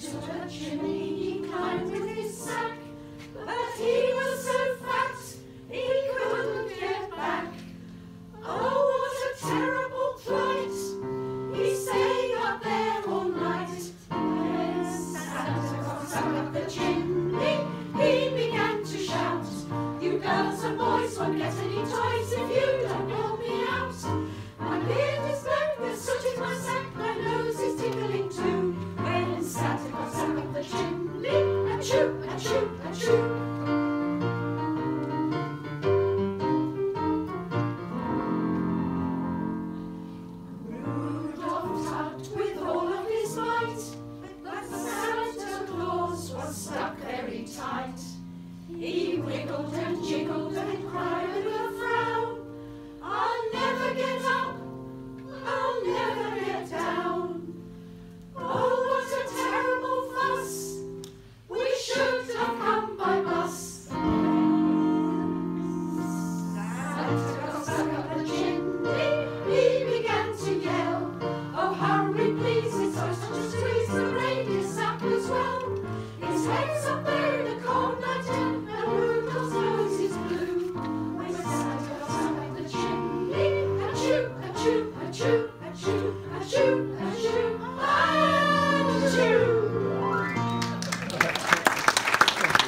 to a chimney he climbed with his sack, but he was so fat he couldn't get back. Oh, what a terrible plight! He stayed up there all night. When Santa Claus up the chimney, he began to shout, "You girls and boys won't get any toys if you don't help me out. My beard is black, the soot is my sack, my nose is tickling too. When Santa Claus up the chimney, achoo, achoo, achoo." Stuck very tight. He wiggled and jiggled